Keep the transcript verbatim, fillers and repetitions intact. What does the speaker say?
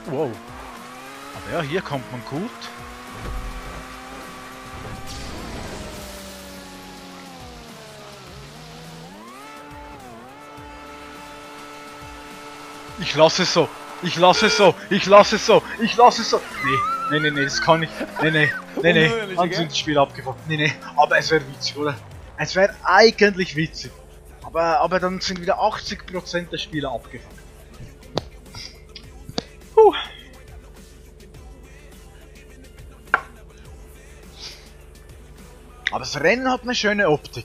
Wow. Aber ja, hier kommt man gut. Ich lasse es so. Ich lasse es so. Ich lasse es so. Ich lasse es so. Nee, nee, nee, nee, das kann ich. Nee, nee, nee, nee. Unmöglich, Dann gell? sind das Spiel abgefahren. Nee, nee. Aber es wäre witzig, oder? Es wäre eigentlich witzig. Aber, aber dann sind wieder achtzig Prozent der Spieler abgefahren. Puh. Aber das Rennen hat eine schöne Optik.